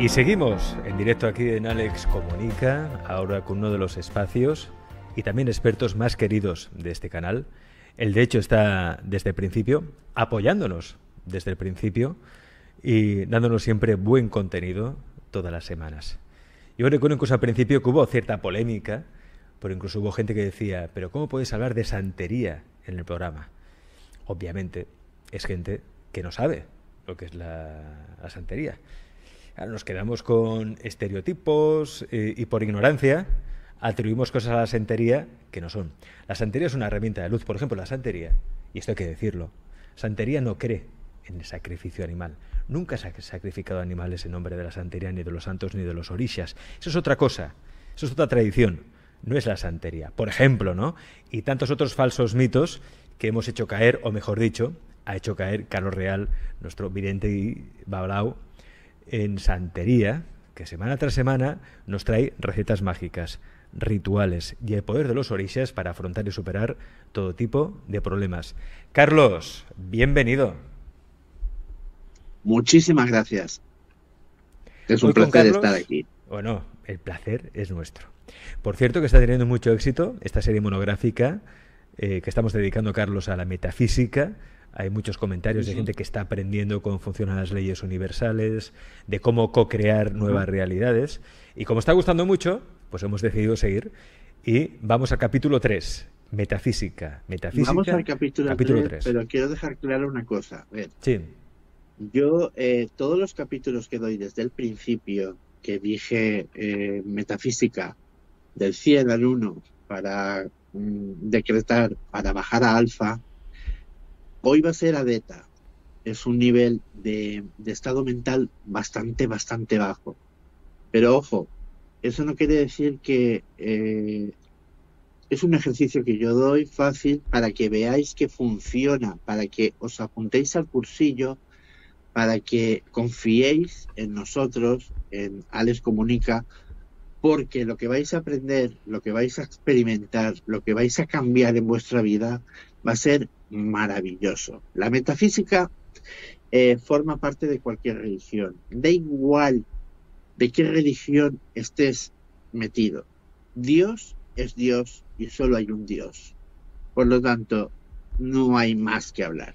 Y seguimos en directo aquí en Alex Comunica, ahora con uno de los espacios y también expertos más queridos de este canal. Él de hecho está desde el principio, apoyándonos desde el principio y dándonos siempre buen contenido todas las semanas. Yo recuerdo incluso al principio que hubo cierta polémica, pero incluso hubo gente que decía, pero ¿cómo puedes hablar de santería en el programa? Obviamente es gente que no sabe lo que es la santería. Ahora nos quedamos con estereotipos y por ignorancia atribuimos cosas a la santería que no son. La santería es una herramienta de luz. Por ejemplo, la santería, y esto hay que decirlo, santería no cree en el sacrificio animal. Nunca se ha sacrificado animales en nombre de la santería, ni de los santos, ni de los orishas. Eso es otra cosa, eso es otra tradición, no es la santería. Por ejemplo, ¿no? Y tantos otros falsos mitos que hemos hecho caer, o mejor dicho, ha hecho caer Carlos Real, nuestro vidente y babalao, en santería, que semana tras semana nos trae recetas mágicas, rituales y el poder de los orishas para afrontar y superar todo tipo de problemas. Carlos, bienvenido. Muchísimas gracias. Es un Hoy con placer Carlos, estar aquí. bueno, el placer es nuestro. Por cierto que está teniendo mucho éxito esta serie monográfica que estamos dedicando a Carlos a la metafísica. Hay muchos comentarios de gente que está aprendiendo cómo funcionan las leyes universales, de cómo co-crear nuevas realidades. Y como está gustando mucho, pues hemos decidido seguir. Y vamos al capítulo 3, metafísica. Vamos al Metafísica, capítulo capítulo 3, 3. pero quiero dejar claro una cosa. A ver, Sí. yo todos los capítulos que doy desde el principio, que dije metafísica, del 100 al 1, para decretar, para bajar a alfa, hoy va a ser a beta. Es un nivel de estado mental bastante bajo. Pero ojo, eso no quiere decir que es un ejercicio que yo doy fácil para que veáis que funciona, para que os apuntéis al cursillo, para que confiéis en nosotros, en Alex Comunica, porque lo que vais a aprender, lo que vais a experimentar, lo que vais a cambiar en vuestra vida va a ser maravilloso. La metafísica forma parte de cualquier religión. Da igual de qué religión estés metido. Dios es Dios y solo hay un Dios. Por lo tanto, no hay más que hablar.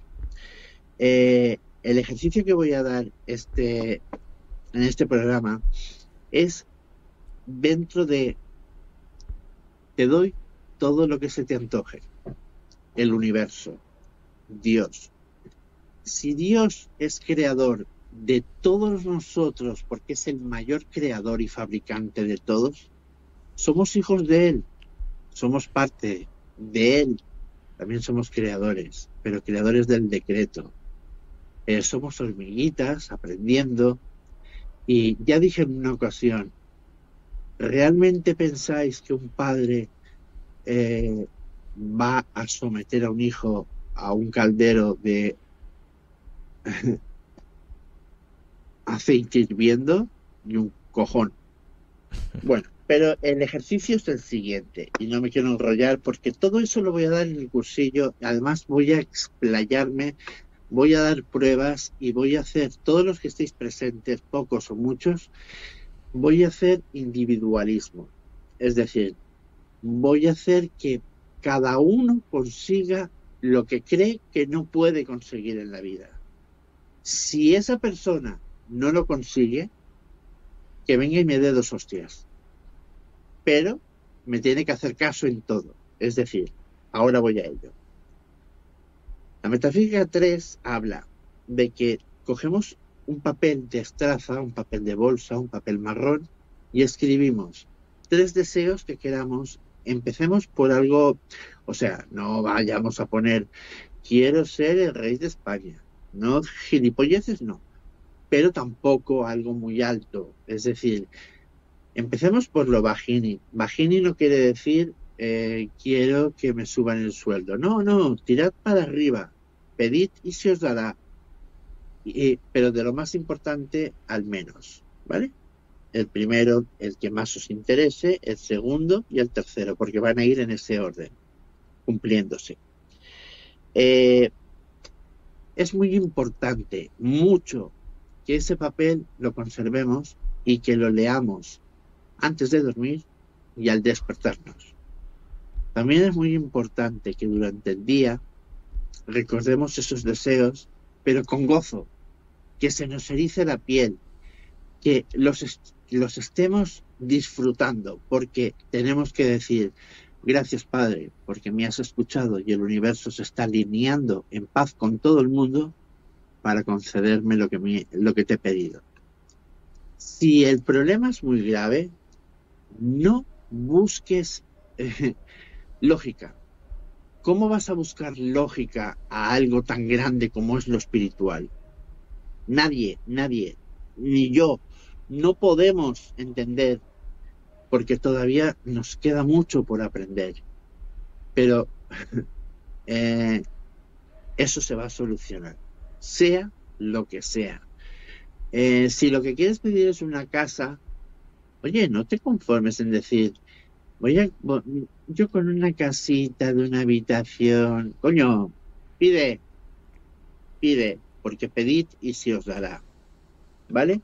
El ejercicio que voy a dar en este programa es dentro de te doy todo lo que se te antoje. El universo, Dios. Si Dios es creador de todos nosotros, porque es el mayor creador y fabricante de todos, somos hijos de Él, somos parte de Él, también somos creadores, pero creadores del decreto. Somos hormiguitas aprendiendo, y ya dije en una ocasión, ¿realmente pensáis que un padre va a someter a un hijo a un caldero de aceite hirviendo? Ni un cojón. Bueno, pero el ejercicio es el siguiente, y no me quiero enrollar porque todo eso lo voy a dar en el cursillo. Además voy a explayarme, voy a dar pruebas y voy a hacer, todos los que estéis presentes, pocos o muchos, voy a hacer individualismo. Es decir, voy a hacer que cada uno consiga lo que cree que no puede conseguir en la vida. Si esa persona no lo consigue, que venga y me dé 2 hostias. Pero me tiene que hacer caso en todo. Es decir, ahora voy a ello. La metafísica 3 habla de que cogemos un papel de estraza, un papel de bolsa, un papel marrón, y escribimos 3 deseos que queramos. Empecemos por algo, o sea, no vayamos a poner quiero ser el rey de España. No, gilipolleces no, pero tampoco algo muy alto. Es decir, empecemos por lo bajini. Bajini no quiere decir quiero que me suban el sueldo. No, tirad para arriba. Pedid y se os dará. Pero de lo más importante al menos, ¿vale? El primero, el que más os interese, el segundo y el tercero, porque van a ir en ese orden, cumpliéndose. Es muy importante, mucho, que ese papel lo conservemos y que lo leamos antes de dormir y al despertarnos. También es muy importante que durante el día recordemos esos deseos, pero con gozo, que se nos erice la piel, que los estemos disfrutando, porque tenemos que decir, gracias Padre, porque me has escuchado y el universo se está alineando en paz con todo el mundo para concederme lo que te he pedido. Si el problema es muy grave, no busques lógica. ¿Cómo vas a buscar lógica a algo tan grande como es lo espiritual? Nadie, ni yo, no podemos entender porque todavía nos queda mucho por aprender. Pero eso se va a solucionar, sea lo que sea. Si lo que quieres pedir es una casa, oye, no te conformes en decir, yo con una casita de una habitación, coño, pide, porque pedid y se os dará, ¿vale?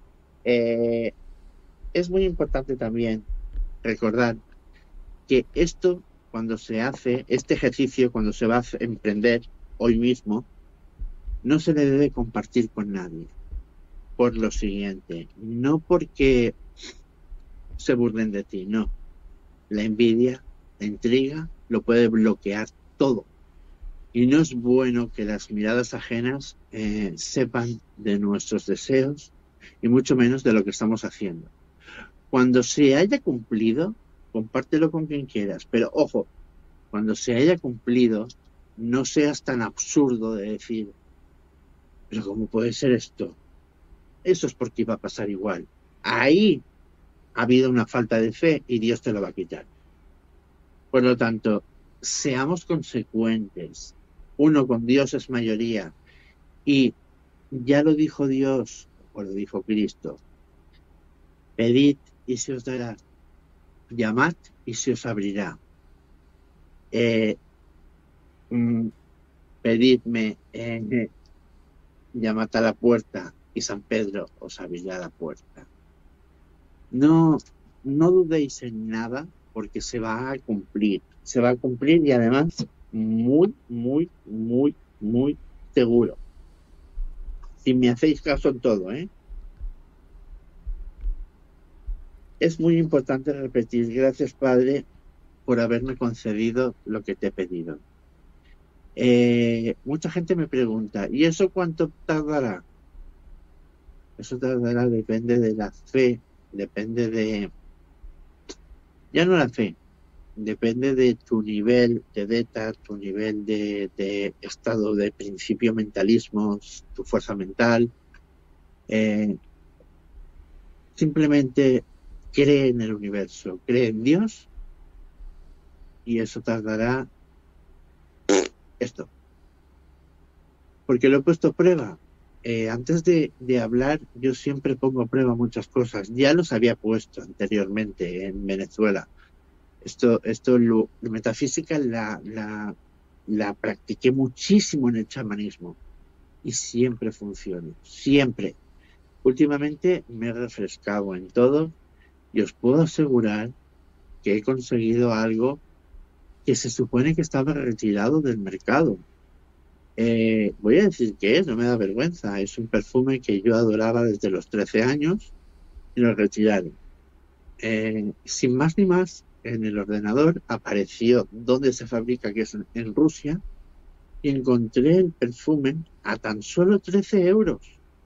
Es muy importante también recordar que esto, cuando se hace, este ejercicio, cuando se va a emprender hoy mismo, no se le debe compartir con nadie. Por lo siguiente, no porque se burlen de ti, no. La envidia, la intriga, lo puede bloquear todo. Y no es bueno que las miradas ajenas sepan de nuestros deseos y mucho menos de lo que estamos haciendo. Cuando se haya cumplido, compártelo con quien quieras, pero ojo, cuando se haya cumplido, no seas tan absurdo de decir, pero ¿cómo puede ser esto? Eso es porque iba a pasar igual. Ahí ha habido una falta de fe y Dios te lo va a quitar. Por lo tanto, seamos consecuentes. Uno, con Dios es mayoría. Y ya lo dijo Dios, o lo dijo Cristo. Pedid y se os dará. Llamad y se os abrirá. Pedidme, llamad a la puerta y San Pedro os abrirá la puerta. No dudéis en nada porque se va a cumplir. Se va a cumplir y además muy, muy, muy, muy seguro. Si me hacéis caso en todo, Es muy importante repetir, gracias Padre por haberme concedido lo que te he pedido. Mucha gente me pregunta, ¿y eso cuánto tardará? Eso tardará, depende de la fe, depende de... Ya no la fe, depende de tu nivel de beta, tu nivel de estado de principio mentalismo, tu fuerza mental. Simplemente cree en el universo, cree en Dios y eso tardará esto. Porque lo he puesto a prueba. Antes de hablar, yo siempre pongo a prueba muchas cosas. Ya los había puesto anteriormente en Venezuela. Metafísica la practiqué muchísimo en el chamanismo y siempre funciona, siempre. Últimamente me he refrescado en todo y os puedo asegurar que he conseguido algo que se supone que estaba retirado del mercado. Voy a decir que es, no me da vergüenza, es un perfume que yo adoraba desde los 13 años y lo retiraron. Sin más ni más, en el ordenador apareció dónde se fabrica, que es en Rusia, y encontré el perfume a tan solo 13 euros.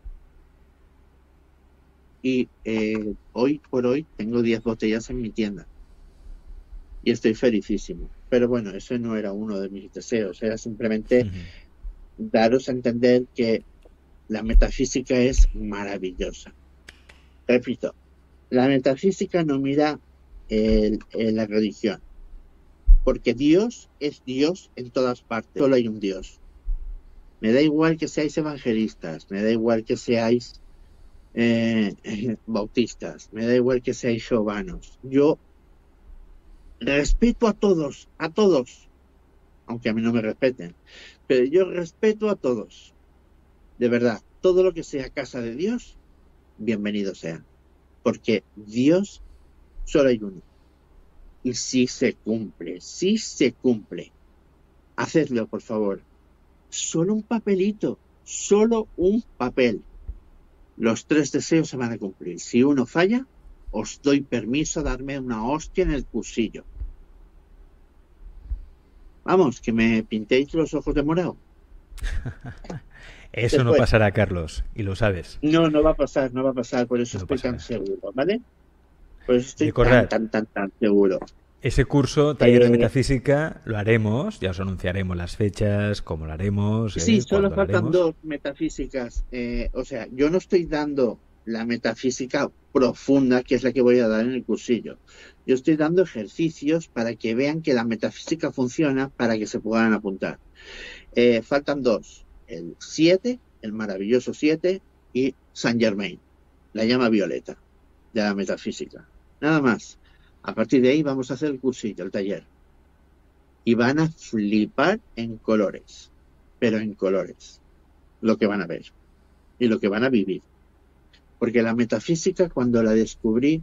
Y hoy por hoy tengo 10 botellas en mi tienda. Y estoy felicísimo. Pero bueno, ese no era uno de mis deseos, era simplemente daros a entender que la metafísica es maravillosa. Repito, la metafísica no mira la religión, porque Dios es Dios en todas partes, solo hay un Dios. Me da igual que seáis evangelistas, me da igual que seáis bautistas, me da igual que seáis jehovanos. Yo respeto a todos, aunque a mí no me respeten, pero yo respeto a todos. De verdad, todo lo que sea casa de Dios, bienvenido sea. porque Dios solo hay uno. Y si se cumple, hacedlo, por favor. Solo un papelito, solo un papel. Los 3 deseos se van a cumplir. Si uno falla, os doy permiso a darme una hostia en el cursillo. Vamos, que me pintéis los ojos de morado. Eso Después, no pasará, Carlos, y lo sabes. no va a pasar, por eso No estoy tan pasará. seguro, ¿vale? Por eso estoy Recordad, tan seguro. ese curso, taller de Eh, metafísica, lo haremos, ya os anunciaremos las fechas, cómo lo haremos, sí, solo cuándo lo faltan haremos. 2 metafísicas. O sea, yo no estoy dando la metafísica profunda, que es la que voy a dar en el cursillo. Yo estoy dando ejercicios para que vean que la metafísica funciona, para que se puedan apuntar. Faltan 2, el 7, el maravilloso 7, y Saint Germain, la llama violeta de la metafísica. Nada más. A partir de ahí vamos a hacer el cursillo, el taller. Y van a flipar en colores, pero en colores, lo que van a ver y lo que van a vivir. Porque la metafísica, cuando la descubrí,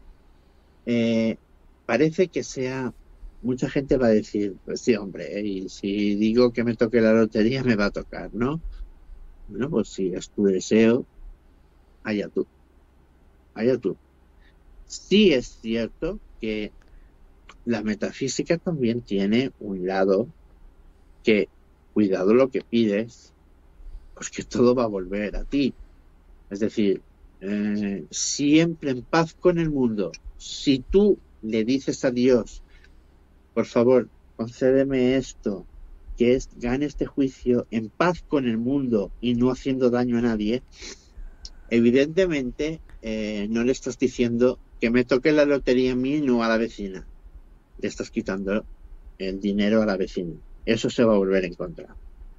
parece que sea... Mucha gente va a decir, pues sí, hombre, y si digo que me toque la lotería, me va a tocar, ¿no? Bueno, pues si es tu deseo, allá tú, allá tú. Sí es cierto que la metafísica también tiene un lado que, cuidado lo que pides, pues que todo va a volver a ti. Es decir, siempre en paz con el mundo. Si tú le dices a Dios, por favor, concédeme esto, que es gane este juicio en paz con el mundo y no haciendo daño a nadie, evidentemente no le estás diciendo que me toque la lotería a mí y no a la vecina. Le estás quitando el dinero a la vecina. Eso se va a volver en contra.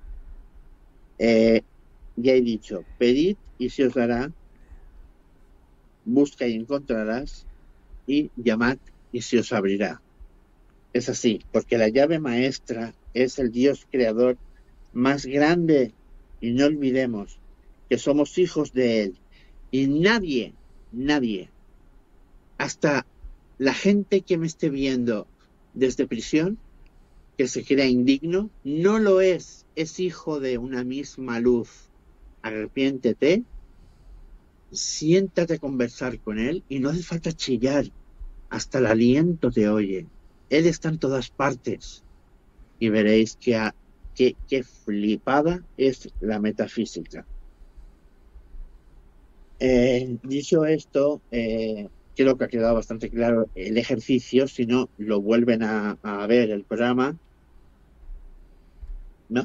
Ya he dicho, pedid y se os dará, busca y encontrarás, y llamad y se os abrirá. Es así, porque la llave maestra es el Dios creador más grande, y no olvidemos que somos hijos de Él. Y nadie, hasta la gente que me esté viendo desde prisión, que se crea indigno, no lo es hijo de una misma luz. Arrepiéntete, siéntate a conversar con Él y no hace falta chillar, hasta el aliento te oye. Él está en todas partes y veréis qué flipada es la metafísica. Dicho esto, creo que ha quedado bastante claro el ejercicio. Si no, lo vuelven a ver el programa, ¿no?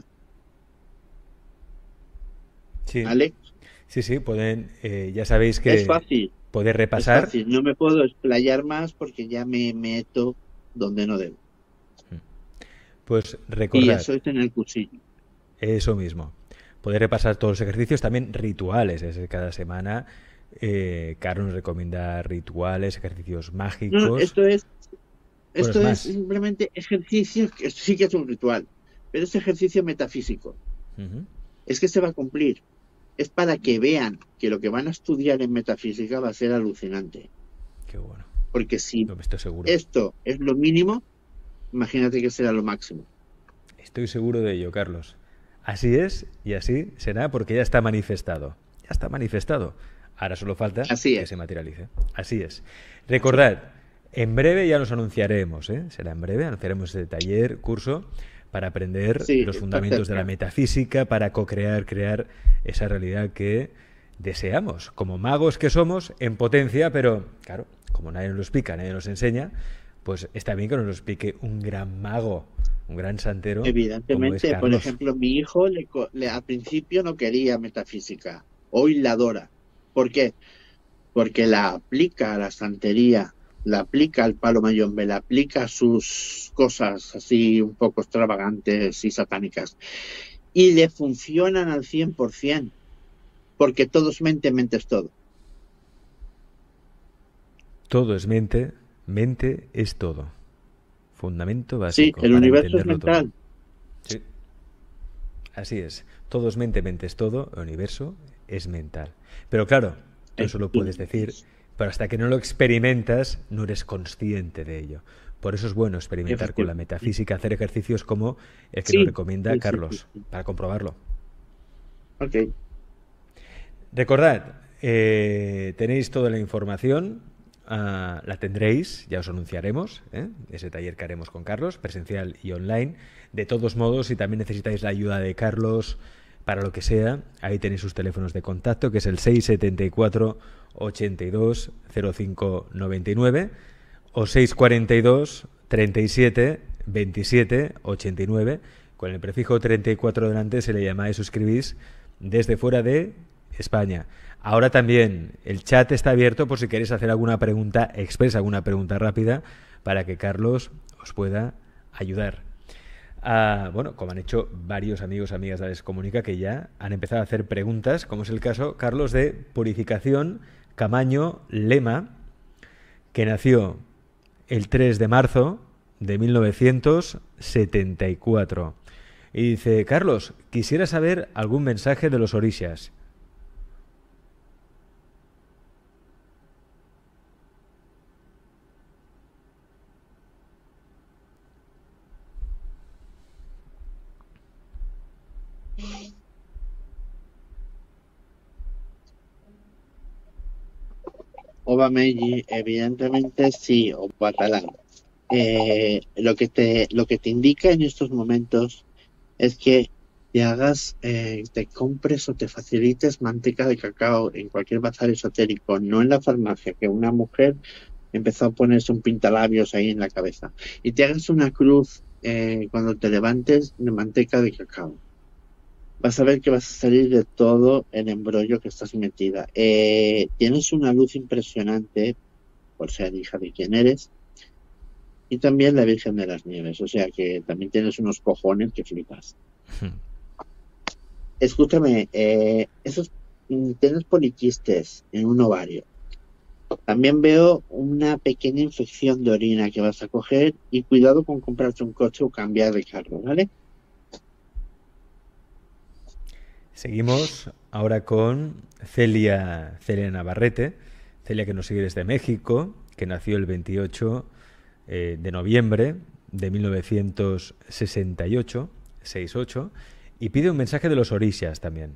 Sí, Alex, sí, pueden, ya sabéis es que fácil, poder repasar. no me puedo explayar más porque ya me meto donde no debo. Pues Y recordad, eso es en el cursillo. eso mismo. Poder repasar todos los ejercicios, también rituales. Es decir, cada semana Carlos nos recomienda rituales, ejercicios No, mágicos, cosas esto es más. simplemente ejercicio, que sí que es un ritual, pero es ejercicio metafísico. Ujú. Es que se va a cumplir. Es para que vean que lo que van a estudiar en metafísica va a ser alucinante. Qué bueno. Porque si No me estoy seguro. esto es lo mínimo, imagínate que será lo máximo. Estoy seguro de ello, Carlos. Así es y así será porque ya está manifestado. Ya está manifestado. Ahora solo falta Así que es. se materialice. Así es. Recordad, en breve ya nos anunciaremos, ¿eh? Será en breve, anunciaremos este taller, curso, para aprender Sí, los está fundamentos de la cerca. metafísica, para crear esa realidad que deseamos, como magos que somos, en potencia, pero claro, como nadie nos lo explica, nadie nos enseña, pues está bien que nos lo explique un gran mago, un gran santero, como es Evidentemente, por Carlos. ejemplo, mi hijo al principio no quería metafísica. Hoy la adora. ¿Por qué? Porque la aplica a la santería, la aplica al palo mayombe, la aplica a sus cosas así un poco extravagantes y satánicas. Y le funcionan al 100%, porque todo es mente, mente es todo. Todo es mente, mente es todo. Fundamento Sí, básico el para universo es entenderlo todo. mental. Sí, así es. Todo es mente, mente es todo. El universo es mental. Pero claro, tú eso lo puedes decir, pero hasta que no lo experimentas no eres consciente de ello. Por eso es bueno experimentar con la metafísica, hacer ejercicios como el que nos recomienda Carlos, para comprobarlo. Ok. Recordad, tenéis toda la información, la tendréis, ya os anunciaremos, ese taller que haremos con Carlos, presencial y online. De todos modos, si también necesitáis la ayuda de Carlos para lo que sea, ahí tenéis sus teléfonos de contacto, que es el 674 82 05 99 o 642 37 27 89. Con el prefijo 34 delante se le llamáis, suscribís desde fuera de España. Ahora también el chat está abierto por si queréis hacer alguna pregunta expresa, alguna pregunta rápida, para que Carlos os pueda ayudar. Bueno, como han hecho varios amigos, amigas de Alex Comunica, que ya han empezado a hacer preguntas, como es el caso, Carlos, de Purificación Camaño Lema, que nació el 3 de marzo de 1974. Y dice: Carlos, quisiera saber algún mensaje de los orishas. Oba Meiji, evidentemente sí, o Batalán. Lo que te indica en estos momentos es que te hagas, te compres o te facilites manteca de cacao en cualquier bazar esotérico, no en la farmacia, que una mujer empezó a ponerse un pintalabios ahí en la cabeza, y te hagas una cruz cuando te levantes de manteca de cacao. Vas a ver que vas a salir de todo el embrollo que estás metida. Tienes una luz impresionante, por ser hija de quien eres, y también la Virgen de las Nieves, o sea que también tienes unos cojones que flipas. Escúchame, tienes poliquistes en un ovario. También veo una pequeña infección de orina que vas a coger, y cuidado con comprarte un coche o cambiar de carro, ¿vale? Seguimos ahora con Celia Navarrete, Celia, que nos sigue desde México, que nació el 28 de noviembre de 1968, 68, y pide un mensaje de los orishas también.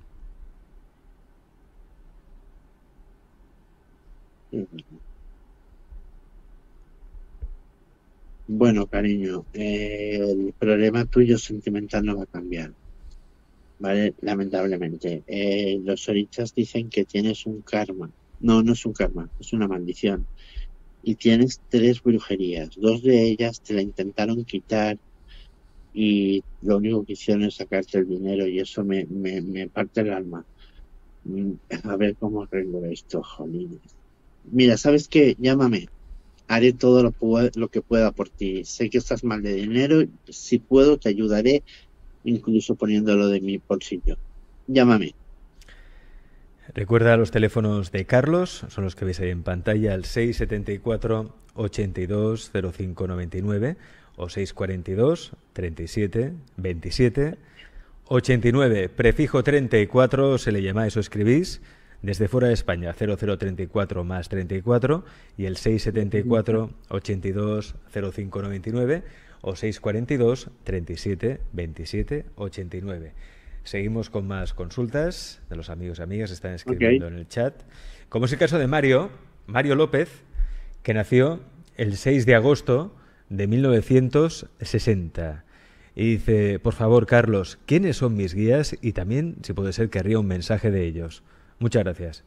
Bueno, cariño, el problema tuyo sentimental no va a cambiar, ¿vale? Lamentablemente. Los orishas dicen que tienes un karma. No, no es un karma, es una maldición. Y tienes 3 brujerías. 2 de ellas te la intentaron quitar y lo único que hicieron es sacarte el dinero, y eso me parte el alma. A ver cómo arreglo esto, jolines. Mira, ¿sabes qué? Llámame. Haré todo lo que pueda por ti. Sé que estás mal de dinero. Si puedo, te ayudaré, incluso poniéndolo de mi bolsillo. Llámame. Recuerda los teléfonos de Carlos, son los que veis ahí en pantalla, el 674 82 05 99 o 642 37 27 89. Prefijo 34, se le llamáis o escribís. Desde fuera de España, 0034 más 34 y el 674 82 05 99 o 642 37 27 89. Seguimos con más consultas de los amigos y amigas que están escribiendo en el chat. Como es el caso de Mario López, que nació el 6 de agosto de 1960. Y dice: por favor, Carlos, ¿quiénes son mis guías? Y también, si puede ser, querría un mensaje de ellos. Muchas gracias.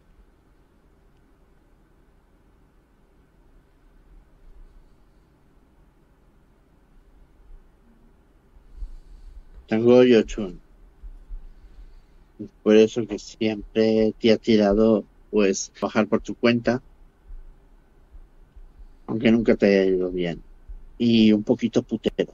Tengo Yochun. Por eso que siempre te ha tirado, pues, bajar por tu cuenta, aunque nunca te haya ido bien. Y un poquito putero.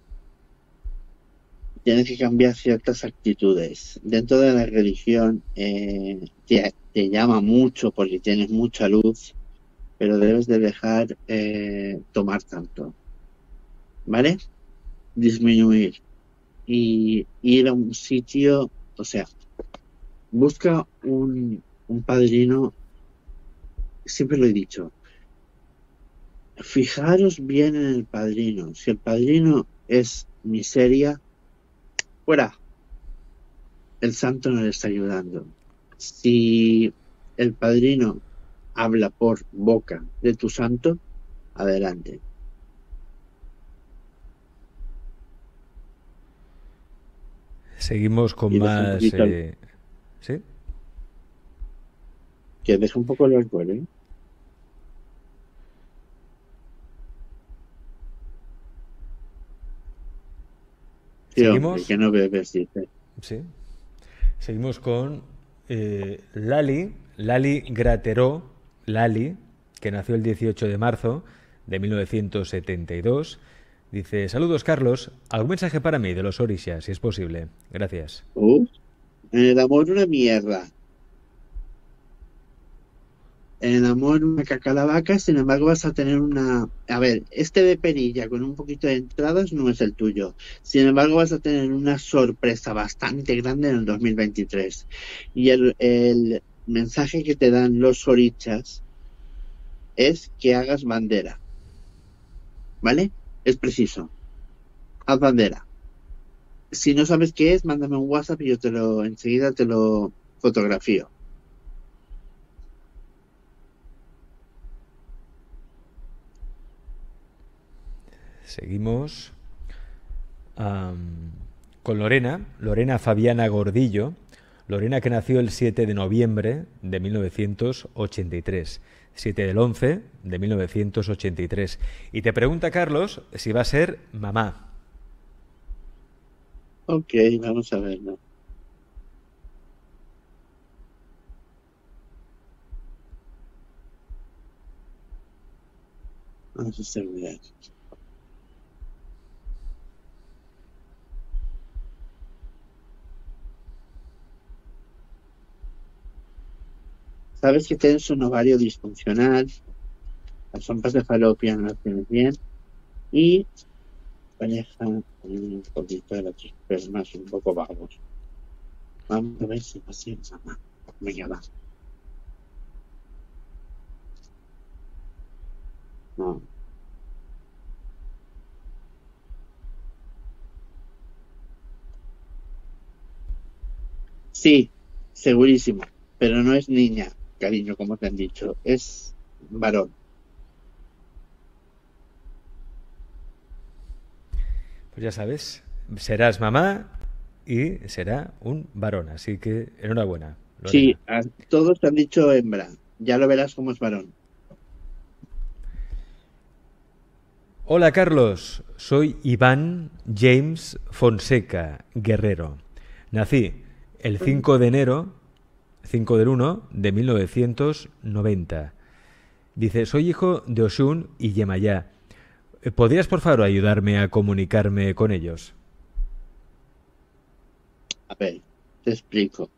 Tienes que cambiar ciertas actitudes. Dentro de la religión te llama mucho porque tienes mucha luz, pero debes de dejar tomar tanto, ¿vale? Disminuir y ir a un sitio, o sea, busca un padrino siempre lo he dicho, fijaros bien en el padrino. Si el padrino es miseria, fuera, el santo no le está ayudando. Si el padrino habla por boca de tu santo, adelante. Seguimos con Y deja un más... poquito, ¿Sí? que deja un poco el alcohol, ¿eh? Sí, hombre, Seguimos. que no bebes, dice. Sí. Seguimos con Lali Grateró, Lali, que nació el 18 de marzo de 1972. Dice, saludos Carlos, algún mensaje para mí de los Orishas, si es posible. Gracias. En el amor una mierda. En el amor una cacalavaca, sin embargo vas a tener una... A ver, este de perilla con un poquito de entradas no es el tuyo. Sin embargo vas a tener una sorpresa bastante grande en el 2023. Y el mensaje que te dan los orichas es que hagas bandera. ¿Vale? Es preciso. Haz bandera. Si no sabes qué es, mándame un WhatsApp y yo enseguida te lo fotografío. Seguimos con Lorena Fabiana Gordillo. Lorena que nació el 7 de noviembre de 1983. 7 del 11 de 1983. Y te pregunta, Carlos, si va a ser mamá. Ok, vamos a verlo. Vamos a hacer mirar. Sabes que tienes un ovario disfuncional, las trompas de falopio no las tienes bien y pareja un poquito de los espermas un poco vagos. Vamos a ver si va a ser mamá. Venga, va. No. Sí, segurísimo, pero no es niña, cariño, como te han dicho, es varón. Pues ya sabes, serás mamá y será un varón. Así que enhorabuena, Sí, Lorena. a todos te han dicho hembra, ya lo verás como es varón. Hola Carlos, soy Iván James Fonseca Guerrero. Nací el 5 de enero, 5 del 1 de 1990. Dice, soy hijo de Oshun y Yemayá. ¿Podrías por favor ayudarme a comunicarme con ellos? A ver, te explico.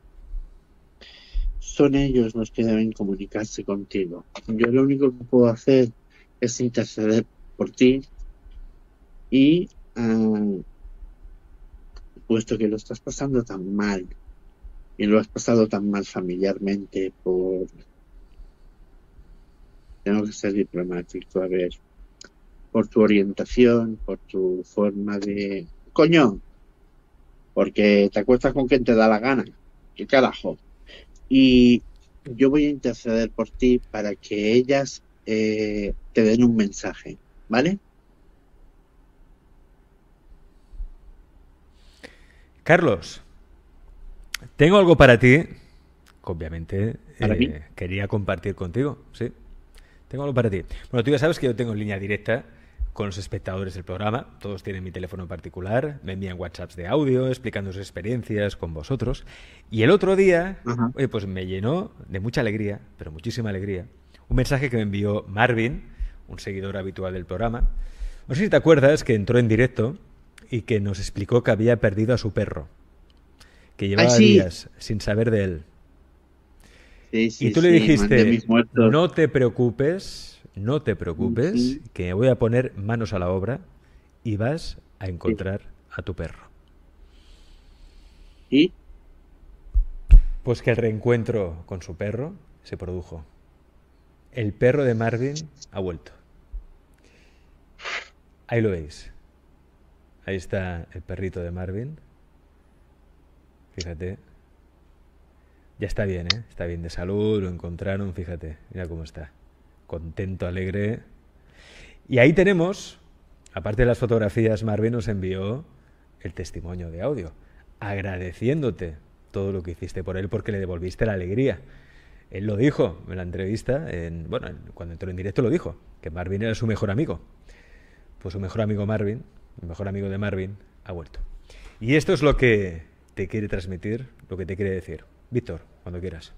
Son ellos los que deben comunicarse contigo. Yo lo único que puedo hacer es interceder por ti y puesto que lo estás pasando tan mal y lo has pasado tan mal familiarmente tengo que ser diplomático, a ver, por tu orientación, por tu forma de... Coño, porque te acuestas con quien te da la gana. ¿Qué carajo? Y yo voy a interceder por ti para que ellas te den un mensaje, ¿vale? Carlos, tengo algo para ti que obviamente Para mí. quería compartir contigo. Sí, tengo algo para ti. Bueno, tú ya sabes que yo tengo línea directa con los espectadores del programa. Todos tienen mi teléfono en particular, me envían WhatsApps de audio explicando sus experiencias con vosotros. Y el otro día, Ajá. oye, pues me llenó de mucha alegría, pero muchísima alegría, un mensaje que me envió Marvin, un seguidor habitual del programa. No sé si te acuerdas que entró en directo y que nos explicó que había perdido a su perro, que Ay, llevaba sí, días sin saber de él. sí, Y sí, tú le sí, mandé dijiste, mis muertos. no te preocupes, no te preocupes, Ujú. que me voy a poner manos a la obra y vas a Sí. encontrar a tu perro. Y Pues que el reencuentro con su perro se produjo. El perro de Marvin ha vuelto. Ahí lo veis. Ahí está el perrito de Marvin. Fíjate. Ya está bien, ¿eh? Está bien de salud, lo encontraron, fíjate. Mira cómo está. Contento, alegre. Y ahí tenemos, aparte de las fotografías, Marvin nos envió el testimonio de audio, agradeciéndote todo lo que hiciste por él porque le devolviste la alegría. Él lo dijo en la entrevista, cuando entró en directo lo dijo, que Marvin era su mejor amigo. Pues su mejor amigo Marvin, el mejor amigo de Marvin, ha vuelto. Y esto es lo que te quiere transmitir, lo que te quiere decir. Víctor, cuando quieras.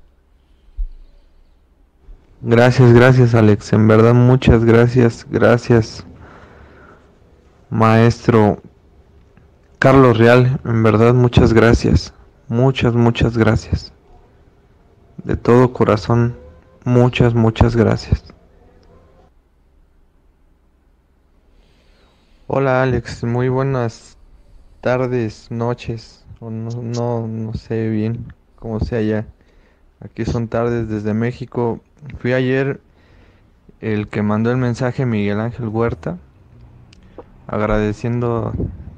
Gracias Alex, en verdad muchas gracias maestro Carlos Real, en verdad muchas gracias, muchas gracias, de todo corazón, muchas gracias. Hola Alex, muy buenas tardes, noches, o no sé bien cómo sea ya, aquí son tardes desde México. Fui ayer el que mandó el mensaje, Miguel Ángel Huerta, agradeciendo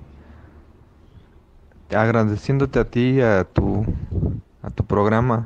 agradeciéndote a ti, a tu programa,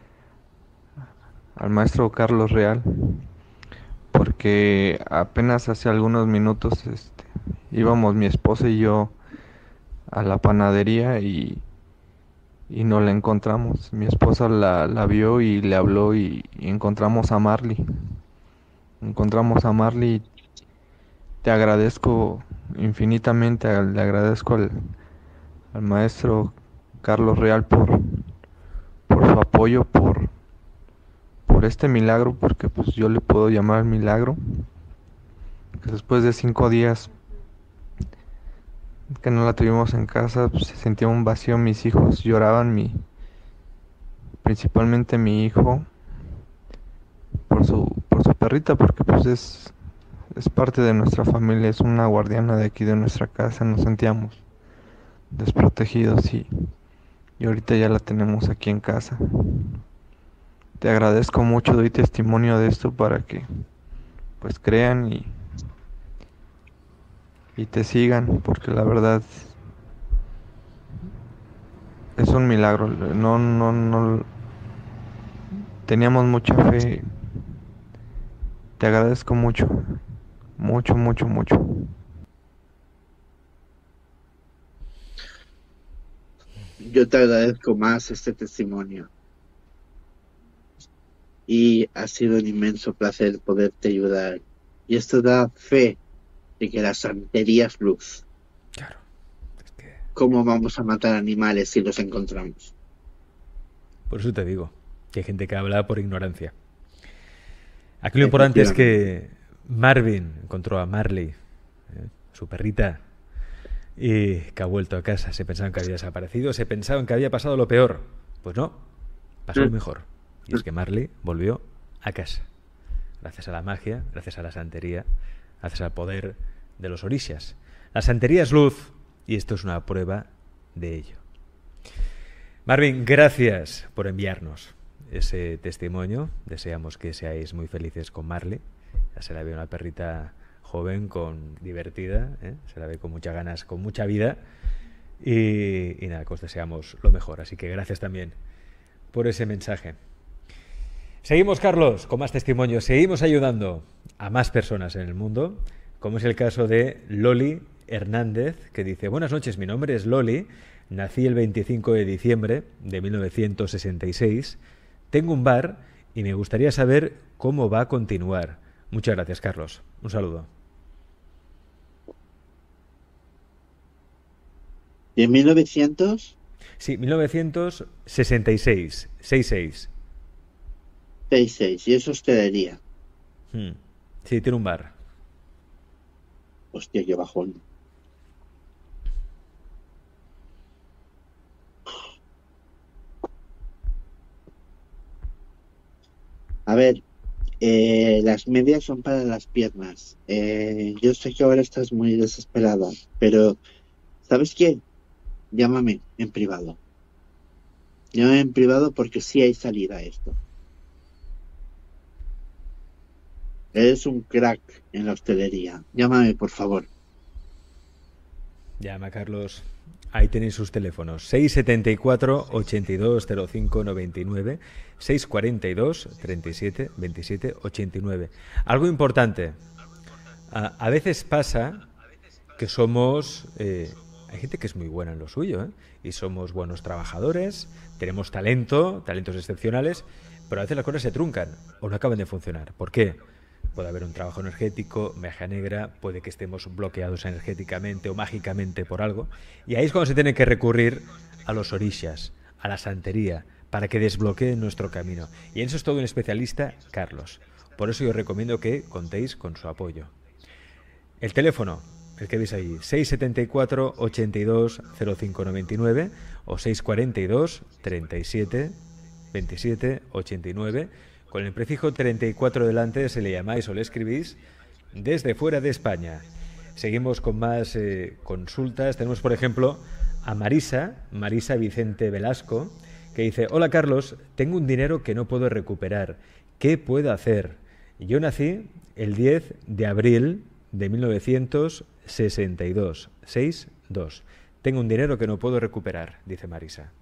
al maestro Carlos Real, porque apenas hace algunos minutos íbamos mi esposa y yo a la panadería y no la encontramos. Mi esposa la vio y le habló y encontramos a Marley. Encontramos a Marley. Te agradezco infinitamente, le agradezco al maestro Carlos Real por su apoyo, por este milagro, porque pues yo le puedo llamar milagro, que después de 5 días que no la tuvimos en casa, pues, se sentía un vacío, mis hijos lloraban, principalmente mi hijo, por su perrita, porque pues es parte de nuestra familia, es una guardiana de aquí de nuestra casa, nos sentíamos desprotegidos y ahorita ya la tenemos aquí en casa. Te agradezco mucho, doy testimonio de esto para que pues crean y te sigan, porque la verdad es un milagro. No teníamos mucha fe. Te agradezco mucho, mucho. Yo te agradezco más este testimonio. Y ha sido un inmenso placer poderte ayudar. Y esto da fe de que la santería es luz. Claro. Es que... ¿Cómo vamos a matar animales si los encontramos? Por eso te digo, que hay gente que habla por ignorancia. Aquí lo importante es que Marvin encontró a Marley, su perrita, y que ha vuelto a casa. Se pensaban que había desaparecido, se pensaban que había pasado lo peor. Pues no, pasó lo mejor. Y es que Marley volvió a casa. Gracias a la magia, gracias a la santería, gracias al poder de los orishas. La santería es luz y esto es una prueba de ello. Marvin, gracias por enviarnos ese testimonio. Deseamos que seáis muy felices con Marley. Ya se la ve una perrita joven, divertida, ¿eh? Se la ve con muchas ganas, con mucha vida. Y nada, que os deseamos lo mejor. Así que gracias también por ese mensaje. Seguimos, Carlos, con más testimonios. Seguimos ayudando a más personas en el mundo, como es el caso de Loli Hernández, que dice: buenas noches, mi nombre es Loli, nací el 25 de diciembre de 1966, tengo un bar y me gustaría saber cómo va a continuar. Muchas gracias, Carlos. Un saludo. ¿Y en 1900? Sí, 1966, 66. 66, y eso hostelería. Sí, tiene un bar. Hostia, qué bajón. A ver, las medias son para las piernas. Yo sé que ahora estás muy desesperada, pero ¿sabes qué? Llámame en privado. Llámame en privado porque sí hay salida a esto. Eres un crack en la hostelería. Llámame, por favor. Llama, Carlos. Ahí tenéis sus teléfonos. 674 82 05 99, 642 37 27 89. Algo importante. A veces pasa que somos... hay gente que es muy buena en lo suyo, ¿eh? Y somos buenos trabajadores, tenemos talento, talentos excepcionales, pero a veces las cosas se truncan o no acaban de funcionar. ¿Por qué? Puede haber un trabajo energético, magia negra, puede que estemos bloqueados energéticamente o mágicamente por algo. Y ahí es cuando se tiene que recurrir a los orishas, a la santería, para que desbloqueen nuestro camino. Y en eso es todo un especialista, Carlos. Por eso yo recomiendo que contéis con su apoyo. El teléfono, el que veis ahí, 674 82 05 99 o 642 37 27 89. Con el prefijo 34 delante se le llamáis o le escribís desde fuera de España. Seguimos con más consultas. Tenemos, por ejemplo, a Marisa Vicente Velasco, que dice: hola Carlos, tengo un dinero que no puedo recuperar. ¿Qué puedo hacer? Yo nací el 10 de abril de 1962. 62. Tengo un dinero que no puedo recuperar, dice Marisa.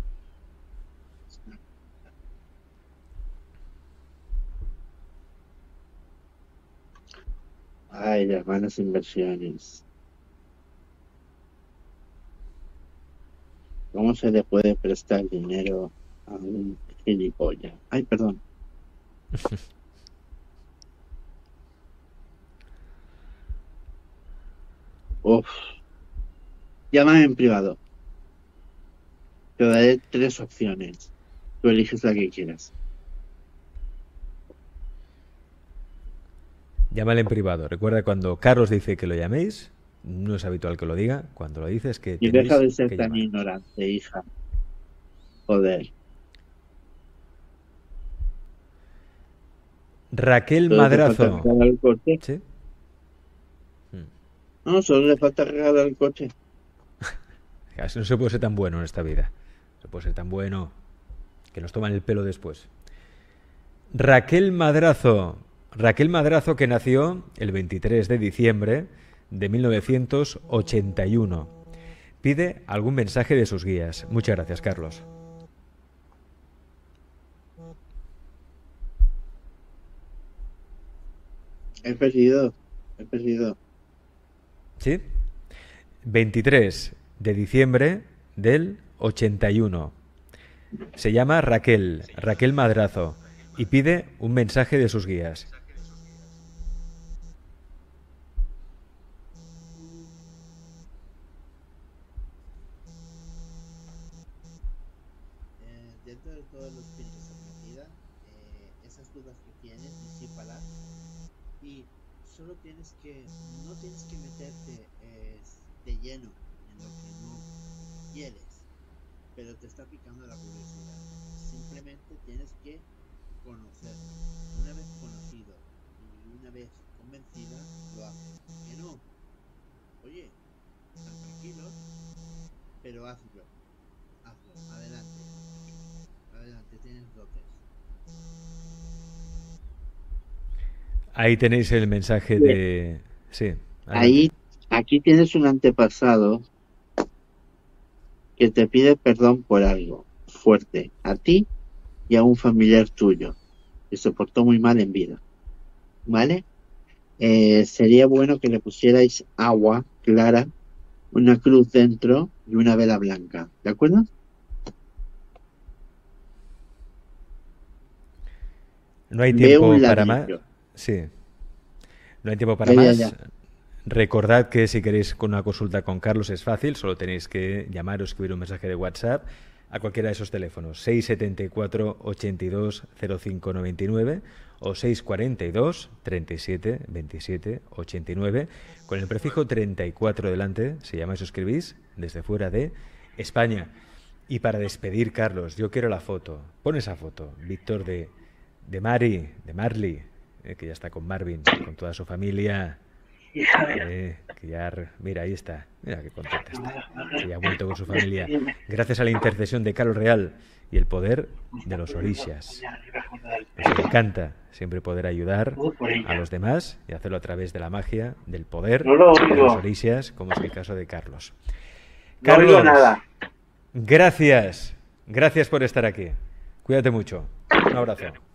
Ay, las malas inversiones. ¿Cómo se le puede prestar dinero a un gilipollas? Ay, perdón. Uf. Llámame en privado. Te daré 3 opciones. Tú eliges la que quieras. Llámale en privado. Recuerda, cuando Carlos dice que lo llaméis, no es habitual que lo diga. Cuando lo dices, que Y deja tenéis de ser que tan llamar. ignorante, hija. Joder. Raquel Solo te falta Madrazo. regalar el coche. ¿Sí? No, solo le falta regalar el coche. Casi no se puede ser tan bueno en esta vida. No se puede ser tan bueno que nos toman el pelo después. Raquel Madrazo. Raquel Madrazo, que nació el 23 de diciembre de 1981. Pide algún mensaje de sus guías. Muchas gracias, Carlos. He perdido. ¿Sí? 23 de diciembre del 81. Se llama Raquel Madrazo, y pide un mensaje de sus guías. Dentro de todos los espíritus en mi vida, esas dudas que tienes, disípalas. Y solo no tienes que meterte de lleno en lo que no quieres, pero te está picando la curiosidad. Simplemente tienes que conocerlo. Una vez conocido y una vez convencida, lo haces. Que no, oye, están tranquilos, pero hazlo. Adelante, tienes dotes. Ahí tenéis el mensaje Bien. de... Sí, adelante. Aquí tienes un antepasado que te pide perdón por algo fuerte, a ti y a un familiar tuyo, que se portó muy mal en vida, ¿vale? Sería bueno que le pusierais agua clara, una cruz dentro y una vela blanca, ¿de acuerdo? No hay Veo un tiempo para más. ladrillo. Sí. No hay tiempo para Ya. más. Recordad que si queréis con una consulta con Carlos es fácil, solo tenéis que llamar o escribir un mensaje de WhatsApp a cualquiera de esos teléfonos, 674 82 05 99 o 642 37 27 89, con el prefijo 34 delante, si llamáis o escribís, desde fuera de España. Y para despedir, Carlos, yo quiero la foto. Pon esa foto, Víctor, de Marley, que ya está con Marvin, con toda su familia. Que ya, mira, ahí está. Mira qué contenta está. Que ya ha vuelto con su familia. Gracias a la intercesión de Carlos Real y el poder de los orishas. Nos encanta siempre poder ayudar a los demás y hacerlo a través de la magia, del poder de los orishas, como es el caso de Carlos. Carlos, gracias. Gracias por estar aquí. Cuídate mucho. Un abrazo.